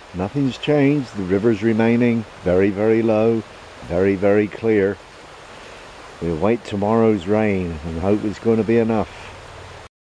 Nothing's changed. The river's remaining very, very low, very, very clear. We'll wait tomorrow's rain and hope it's going to be enough.